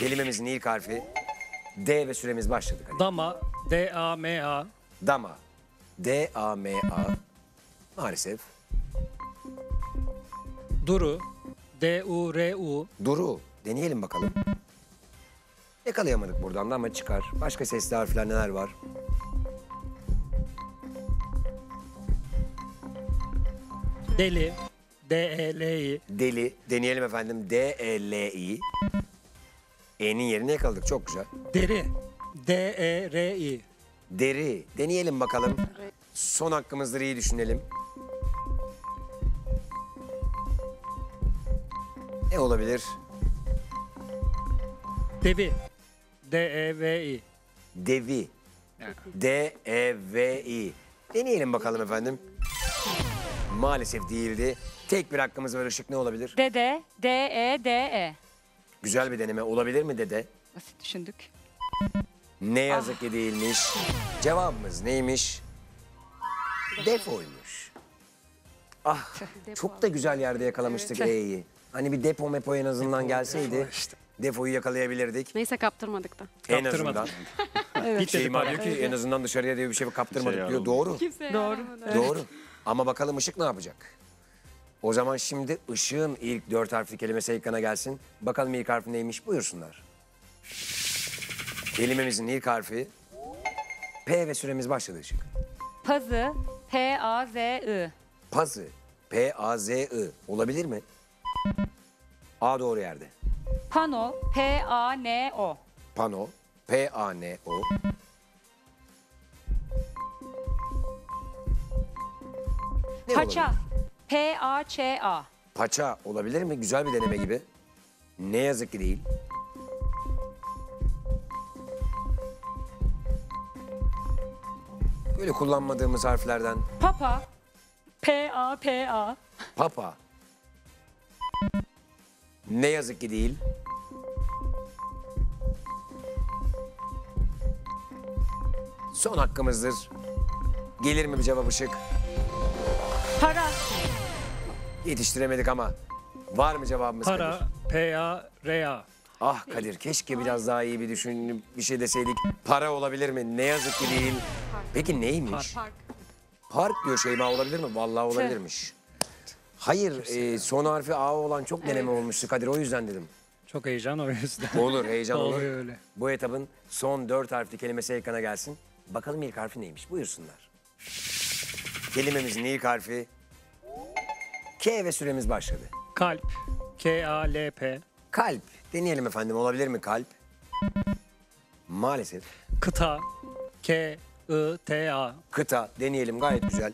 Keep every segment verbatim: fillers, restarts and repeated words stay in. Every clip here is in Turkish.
Kelimemizin ilk harfi D ve süremiz başladı. Hadi. Dama, D A M A. Dama. D A M A. Maalesef. Duru, D U R U. Duru. Deneyelim bakalım. Yakalayamadık buradan da ama çıkar. Başka sesli harfler neler var? Deli, D E L I. Deli. Deneyelim efendim. D E L I. E'nin yerini yakaladık. Çok güzel. Deri, D E R I. Deri. Deneyelim bakalım. Son hakkımızdır, iyi düşünelim. Ne olabilir? Devi, D E V I. Devi. D E V I. Deneyelim bakalım efendim. Maalesef değildi. Tek bir hakkımız var. Işık ne olabilir? Dede, D E D E. Güzel bir deneme. Olabilir mi dede? Basit düşündük. Ne yazık ki değilmiş. Cevabımız neymiş? Defoymuş. Ah, çok da güzel yerde yakalamıştık E'yi. Hani bir depo mepo en azından gelseydi defoyu yakalayabilirdik. Neyse kaptırmadık da. En Kaptırmadık. azından. Hiç Şeyma diyor ki en azından dışarıya diyor bir şey kaptırmadık Şey diyor. aldım. Doğru. Doğru. Doğru. Ama bakalım Işık ne yapacak? O zaman şimdi Işık'ın ilk dört harfli kelimesi ekrana gelsin. Bakalım ilk harfi neymiş? Buyursunlar. Kelimemizin ilk harfi P ve süremiz başladı Işık. Pazı, P A Z I. Pazı. P A Z I. Olabilir mi? A doğru yerde. Pano, P A N O. Pano. P A N O. Ne Paça, olabilir? P A Ç A. Paça olabilir mi? Güzel bir deneme gibi. Ne yazık ki değil. Böyle kullanmadığımız harflerden. Papa, P A P A. Papa. Ne yazık ki değil. Son hakkımızdır. Gelir mi bir cevap Işık? Para, Yetiştiremedik ama. Var mı cevabımız Para, Kadir? P A R A. Ah Kadir, keşke biraz daha iyi bir düşün, bir şey deseydik. Para olabilir mi? Ne yazık ki değil. Peki neymiş? Park. Park diyor Şeyma, olabilir mi? Vallahi olabilirmiş. Hayır, e, son harfi A olan çok deneme olmuştu Kadir, o yüzden dedim. Çok heyecan o yüzden. Olur, heyecan olur. Oluyor öyle. Bu etabın son dört harfli kelimesi ekrana gelsin. Bakalım ilk harfi neymiş? Buyursunlar. Kelimemizin ilk harfi K ve süremiz başladı. Kalp, K A L P. Kalp. Deneyelim efendim. Olabilir mi kalp? Maalesef. Kıta, K I T A. Kıta. Deneyelim. Gayet güzel.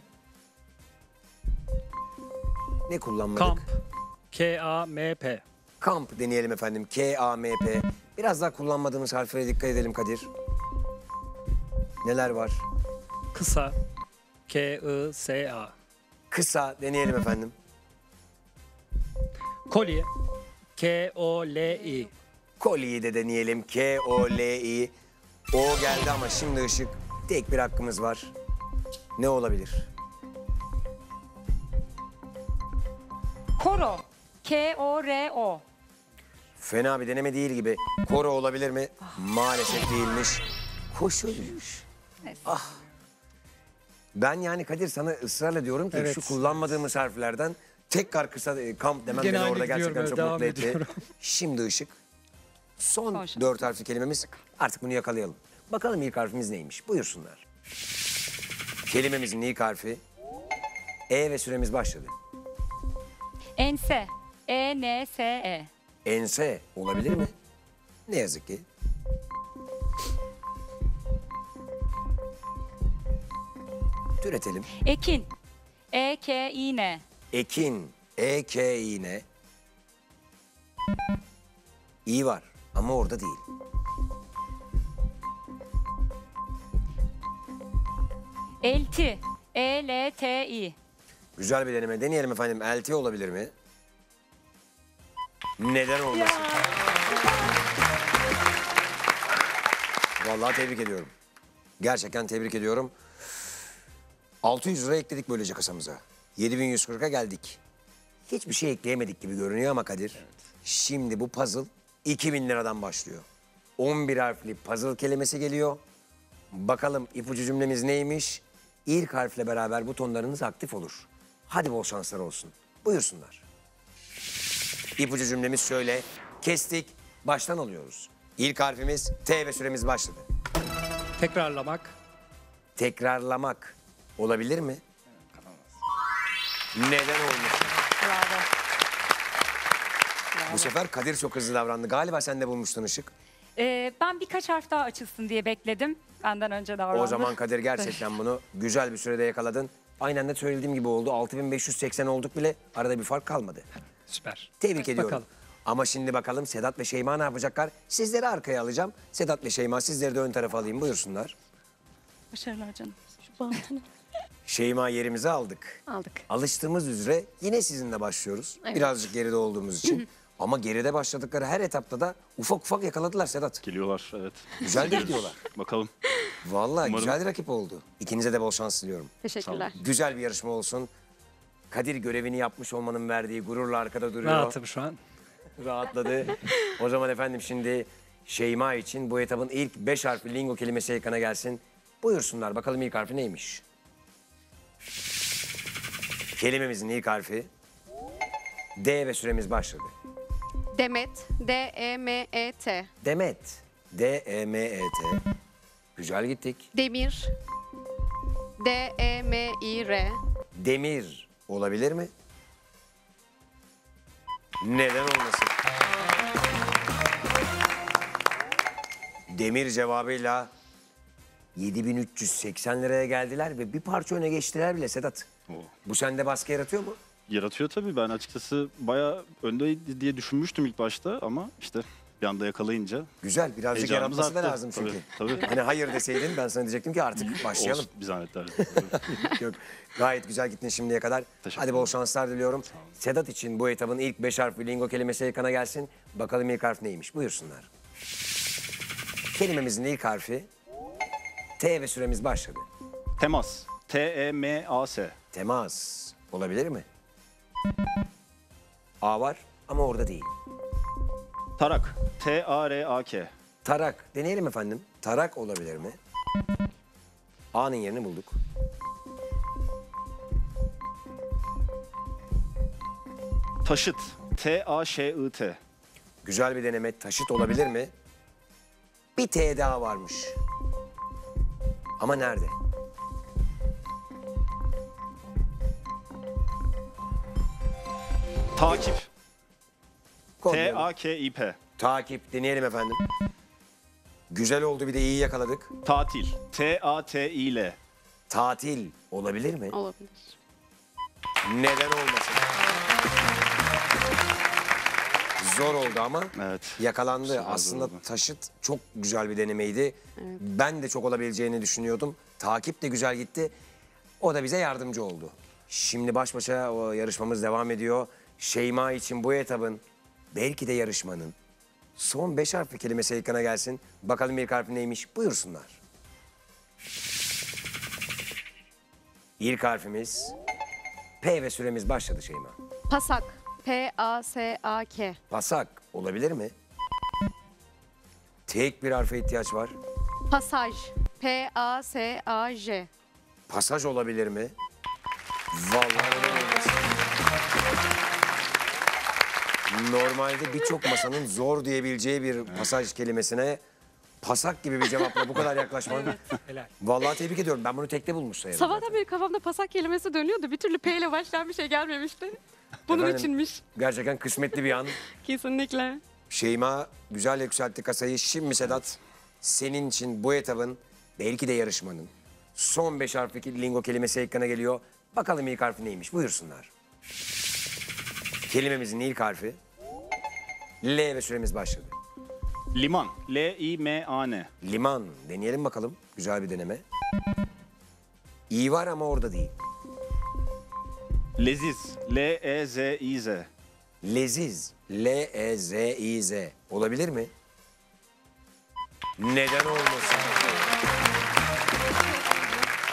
Ne kullanmadık? Kamp, K A M P. Kamp deneyelim efendim. K A M P. Biraz daha kullanmadığımız harflere dikkat edelim Kadir. Neler var? Kısa, K I S A. Kısa deneyelim efendim. Kolye, K O L I. Kolyeyi de deneyelim. K O L I. O geldi ama şimdi Işık. Tek bir hakkımız var. Ne olabilir? Koro, K O R O. Fena bir deneme değil gibi. Koro olabilir mi? Maalesef değilmiş. Koşuymuş. Ah. Ben yani Kadir sana ısrarla diyorum ki Evet. şu kullanmadığımız harflerden tekrar kısa e, kamp demem Gene beni aynı orada gidiyorum, gerçekten evet, çok devam mutlu etti. ediyorum. Şimdi Işık. Son Son şans. dört harfli kelimemiz. Artık bunu yakalayalım. Bakalım ilk harfimiz neymiş? Buyursunlar. Kelimemizin ilk harfi E ve süremiz başladı. Ense, E N S E. Ense olabilir mi? Ne yazık ki. Türetelim. Ekin, E K İ N. Ekin, E K İ N. İyi var ama orada değil. Elti, E L T I. Güzel bir deneme. Deneyelim efendim. Elti olabilir mi? Neden olmasın? Vallahi tebrik ediyorum. Gerçekten tebrik ediyorum. altı yüz lira ekledik böylece kasamıza. yedi bin yüz kırka geldik. Hiçbir şey ekleyemedik gibi görünüyor ama Kadir. Şimdi bu puzzle iki bin liradan başlıyor. on bir harfli puzzle kelimesi geliyor. Bakalım ipucu cümlemiz neymiş? İlk harfle beraber butonlarınız aktif olur. Hadi bol şanslar olsun. Buyursunlar. İpucu cümlemiz şöyle. Kestik, baştan alıyoruz. İlk harfimiz T ve süremiz başladı. Tekrarlamak. Tekrarlamak olabilir mi? Neden olmuş? Bravo. Bu sefer Kadir çok hızlı davrandı. Galiba sen de bulmuştun Işık. Ee, ben birkaç harf daha açılsın diye bekledim. Benden önce davrandı. O zaman Kadir gerçekten bunu güzel bir sürede yakaladın. Aynen de söylediğim gibi oldu. altı bin beş yüz seksen olduk bile, arada bir fark kalmadı. Süper. Tebrik ediyorum. Bakalım. Ama şimdi bakalım Sedat ve Şeyma ne yapacaklar? Sizleri arkaya alacağım. Sedat ve Şeyma sizleri de ön tarafa alayım. Buyursunlar. Başarılar canım. Şu bantını. Şeyma yerimizi aldık. Aldık. Alıştığımız üzere yine sizinle başlıyoruz. Evet. Birazcık geride olduğumuz için. Ama geride başladıkları her etapta da ufak ufak yakaladılar Sedat. Geliyorlar, evet. Güzel de gidiyorlar. Bakalım. Vallahi Umarım. güzel rakip oldu. İkinize de bol şans diliyorum. Teşekkürler. Güzel bir yarışma olsun. Kadir görevini yapmış olmanın verdiği gururla arkada duruyor. Rahatım şu an. Rahatladı. O zaman efendim şimdi Şeyma için bu etabın ilk beş harfli lingo kelimesi ekrana gelsin. Buyursunlar bakalım ilk harfi neymiş? Kelimemizin ilk harfi D ve süremiz başladı. Demet. D E M E T. Demet. D E M E T. Güzel gittik. Demir. D E M İ R. Demir olabilir mi? Neden olmasın? Demir cevabıyla yedi bin üç yüz seksen liraya geldiler ve bir parça öne geçtiler bile Sedat. Oo. Bu sende baskı yaratıyor mu? Yaratıyor tabii. Ben açıkçası bayağı önde diye düşünmüştüm ilk başta ama işte bir anda yakalayınca Güzel, birazcık heyecanımız yaratması da arttı. lazım çünkü. Tabii, tabii. Hani hayır deseydin ben sana diyecektim ki artık başlayalım. Olsun, bir zahmetler. Yok, gayet güzel gittin şimdiye kadar. Teşekkür Hadi bol ederim. şanslar diliyorum. Sedat için bu etabın ilk beş harfli lingo kelimesi ekrana gelsin. Bakalım ilk harf neymiş? Buyursunlar. Kelimemizin ilk harfi T ve süremiz başladı. Temas. T E M A S. Temas olabilir mi? A var ama orada değil. Tarak. T A R A K. Tarak deneyelim efendim. Tarak olabilir mi? A'nın yerini bulduk. Taşıt. T A Ş I T. Güzel bir deneme. Taşıt olabilir mi? Bir T daha varmış. Ama nerede? Takip. T Kodlayalım. A K I P. Takip deneyelim efendim. Güzel oldu, bir de iyi yakaladık. Tatil. T A T İ L. Tatil olabilir mi? Olabilir. Neden olmasın? Zor oldu ama Evet. yakalandı. Zor Aslında oldu. taşıt çok güzel bir denemeydi. Ben de çok olabileceğini düşünüyordum. Takip de güzel gitti. O da bize yardımcı oldu. Şimdi baş başa o yarışmamız devam ediyor. Şeyma için bu etabın, belki de yarışmanın son beş harfli kelimesi ekrana gelsin. Bakalım ilk harfi neymiş? Buyursunlar. İlk harfimiz P ve süremiz başladı Şeyma. Pasak. P A S A K. Pasak olabilir mi? Tek bir harfe ihtiyaç var. Pasaj. P A S A J. Pasaj olabilir mi? Vallahi neden olmasın? Normalde birçok masanın zor diyebileceği bir pasaj kelimesine pasak gibi bir cevapla bu kadar yaklaşman. Helal. Vallahi tebrik ediyorum. Ben bunu tekte bulmuş sayarım. Sabahtan zaten. beri kafamda pasak kelimesi dönüyordu. Bir türlü P ile başlayan bir şey gelmemişti. Bunun Efendim? içinmiş. Gerçekten kısmetli bir an. Kesinlikle. Şeyma güzel yükseltti kasayı. Şimdi Sedat, senin için bu etabın, belki de yarışmanın son beş harfli lingo kelimesi ekrana geliyor. Bakalım ilk harfi neymiş? Buyursunlar. Kelimemizin ilk harfi L ve süremiz başladı. Liman. L I M A N. Liman. Deneyelim bakalım. Güzel bir deneme. İyi var ama orada değil. Leziz. L E Z İ Z. Leziz. L E Z İ Z. Olabilir mi? Neden olmasın?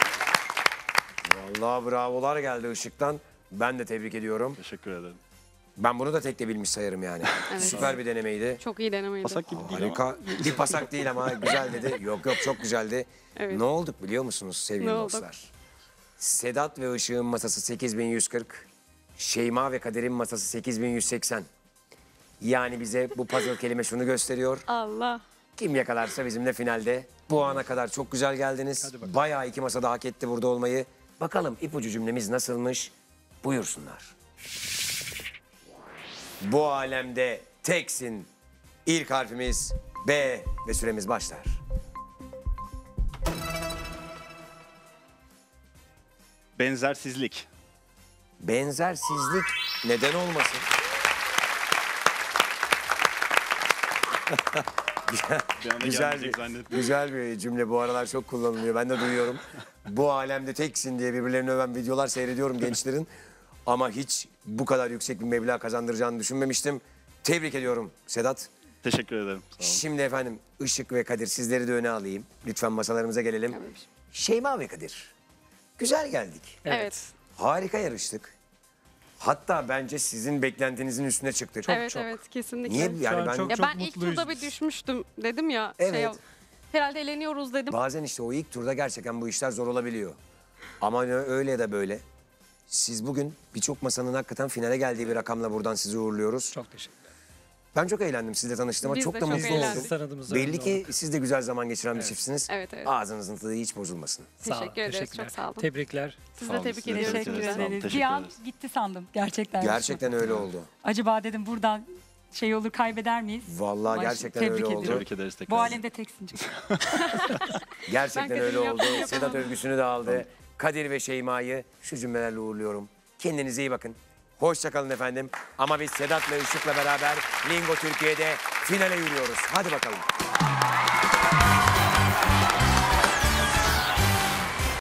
Vallahi bravolar geldi Işık'tan. Ben de tebrik ediyorum. Teşekkür ederim. Ben bunu da tekte bilmiş sayarım yani. Evet. Süper bir denemeydi. Çok iyi denemeydi. Pasak gibi değil ama. Harika. Bir pasak değil ama güzel dedi. Yok yok çok güzeldi. Evet. Ne olduk biliyor musunuz sevgili Ne olduk? dostlar? Sedat ve Işık'ın masası sekiz bin yüz kırk. Şeyma ve Kader'in masası sekiz bin yüz seksen. Yani bize bu puzzle kelime şunu gösteriyor. Allah. Kim yakalarsa bizimle finalde. Bu ana kadar çok güzel geldiniz. Bayağı iki masada hak etti burada olmayı. Bakalım ipucu cümlemiz nasılmış? Buyursunlar. Bu alemde teksin. İlk harfimiz B ve süremiz başlar. Benzersizlik. Benzersizlik neden olmasın? Bir anda Güzel gelmeyecek bir, zannettim. güzel bir cümle bu aralar çok kullanılıyor. Ben de duyuyorum. Bu alemde teksin diye birbirlerini öven videolar seyrediyorum gençlerin. Ama hiç bu kadar yüksek bir meblağ kazandıracağını düşünmemiştim. Tebrik ediyorum Sedat. Teşekkür ederim. Sağ olun. Şimdi efendim Işık ve Kadir sizleri de öne alayım. Lütfen masalarımıza gelelim. Şeyma ve Kadir. Güzel geldik. Evet. Harika yarıştık. Hatta bence sizin beklentinizin üstüne çıktık. evet çok. evet kesinlikle. Niye yani an ben çok- Ya ben ilk mutluyuz turda biz. bir düşmüştüm dedim ya. Evet. Şey, herhalde eleniyoruz dedim. bazen işte o ilk turda gerçekten bu işler zor olabiliyor. Ama öyle ya da böyle. Siz bugün birçok masanın hakikaten finale geldiği bir rakamla buradan sizi uğurluyoruz. Çok teşekkürler. Ben çok eğlendim sizle tanıştığıma. Biz çok de da çok mutlu eğlendik. oldum. Tanıdığımızda Belli memnun ki olduk. siz de güzel zaman geçiren bir çiftsiniz. Evet, evet. Ağzınızın tadı hiç bozulmasın. Sağ olun, Teşekkür ederiz, teşekkürler. çok sağ olun. Tebrikler. Siz Sağ de olun, tebrik size de ediyoruz. teşekkür Teşekkür Sağ olun, ederiz. teşekkür Bir an ederiz. gitti sandım gerçekten. Gerçekten öyle oldu. Acaba dedim buradan şey olur kaybeder miyiz? Vallahi Baş- gerçekten tebrik öyle oldu. ediyorum. Tebrik ederiz tekrar. Bu alemde teksin. Gerçekten Ben öyle Kadir'in oldu. yaptığını Sedat yapamadım. övgüsünü de aldı. Kadir ve Şeyma'yı şu cümlelerle uğurluyorum. Kendinize iyi bakın. Hoşça kalın efendim. Ama biz Sedat ve Işık'la beraber Lingo Türkiye'de finale yürüyoruz. Hadi bakalım.